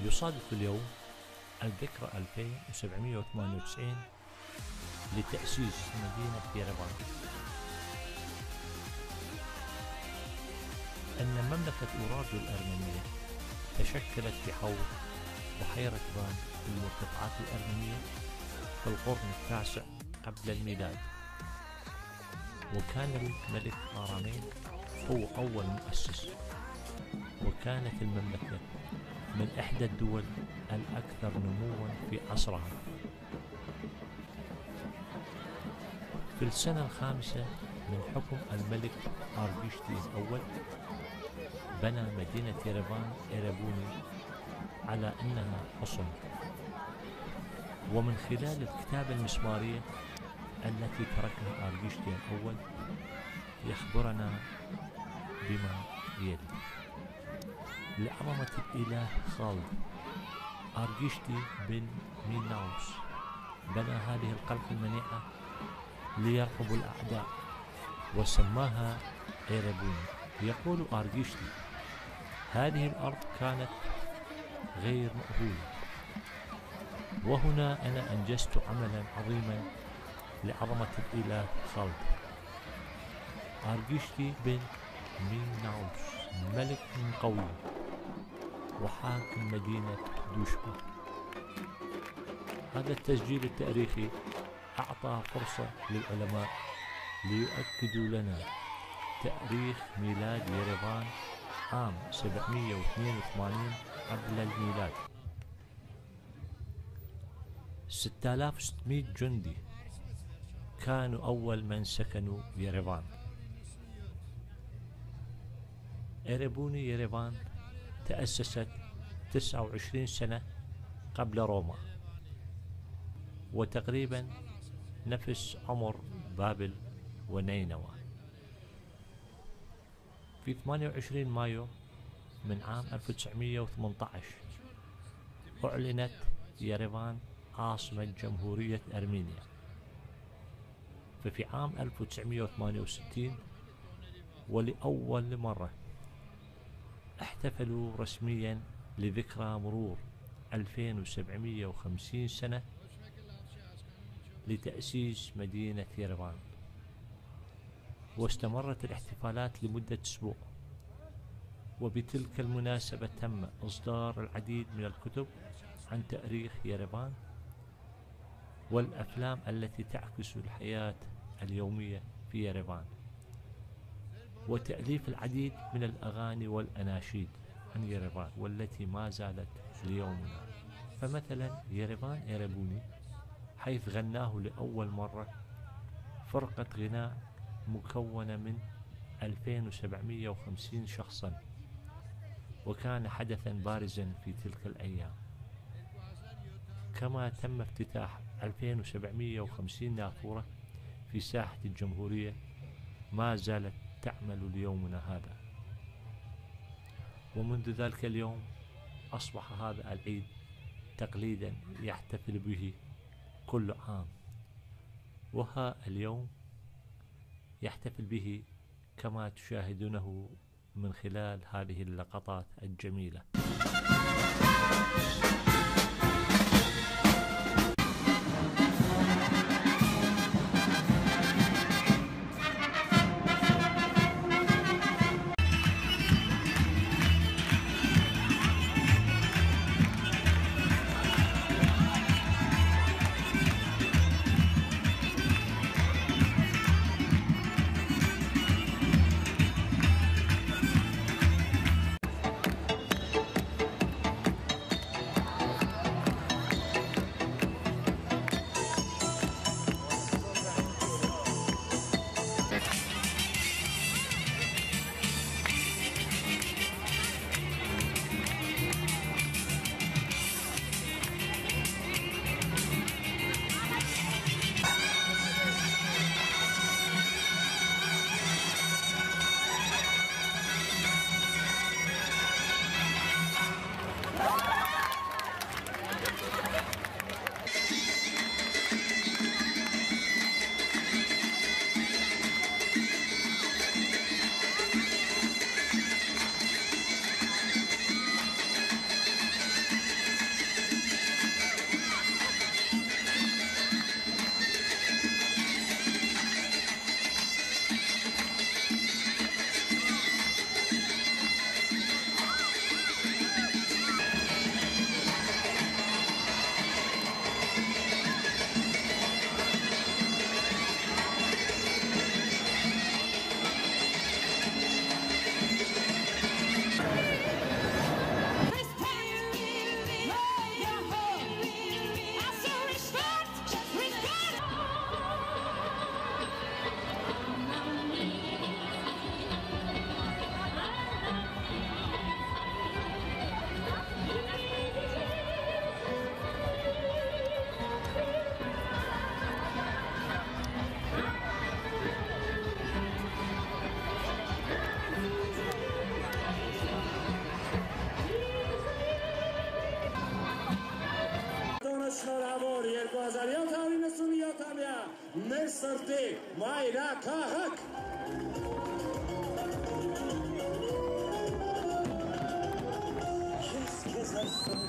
يصادف اليوم الذكرى 2798 لتأسيس مدينة يريفان. أن مملكة أورارجو الأرمنية تشكلت في حوض بحيرة فان في المرتفعات الأرمنية في القرن التاسع قبل الميلاد، وكان الملك آرامين هو أول مؤسس، وكانت المملكة من إحدى الدول الأكثر نمواً في عصرها. في السنة الخامسة من حكم الملك آرغشتي الأول بنى مدينة يريفان إيريبوني على أنها حصن، ومن خلال الكتابة المسمارية التي تركها آرغشتي الأول يخبرنا بما يلي. لعظمة الإله خالد، آرغشتي بن ميناوس بنى هذه القلعة المنيعة ليرقب الأعداء وسماها إيريبوني. يقول آرغشتي: هذه الأرض كانت غير مأهولة، وهنا أنا أنجزت عملا عظيما لعظمة الإله خالد. آرغشتي بن ميناوس ملك قوي وحاكم مدينة دوشبا. هذا التسجيل التاريخي أعطى فرصة للعلماء ليؤكدوا لنا تاريخ ميلاد يريفان عام 782 قبل الميلاد. 6600 جندي كانوا أول من سكنوا يريفان. إيريبوني يريفان تأسست 29 سنة قبل روما، وتقريبا نفس عمر بابل ونينوى. في 28 مايو من عام 1918 أعلنت يريفان عاصمة جمهورية أرمينيا. ففي عام 1968 ولأول مرة احتفلوا رسميا لذكرى مرور 2750 سنة لتأسيس مدينة يريفان، واستمرت الاحتفالات لمدة أسبوع. وبتلك المناسبة تم إصدار العديد من الكتب عن تاريخ يريفان والأفلام التي تعكس الحياة اليومية في يريفان، وتأليف العديد من الأغاني والأناشيد عن يريفان والتي ما زالت ليومنا. فمثلا يريفان إيريبوني حيث غناه لأول مرة فرقة غناء مكونة من 2750 شخصا، وكان حدثا بارزا في تلك الأيام. كما تم افتتاح 2750 نافورة في ساحة الجمهورية ما زالت تعمل ليومنا هذا. ومنذ ذلك اليوم أصبح هذا العيد تقليدا يحتفل به كل عام، وها اليوم يحتفل به كما تشاهدونه من خلال هذه اللقطات الجميلة. مرسرتي ما إلاكاهك Qu'est-ce que ça fait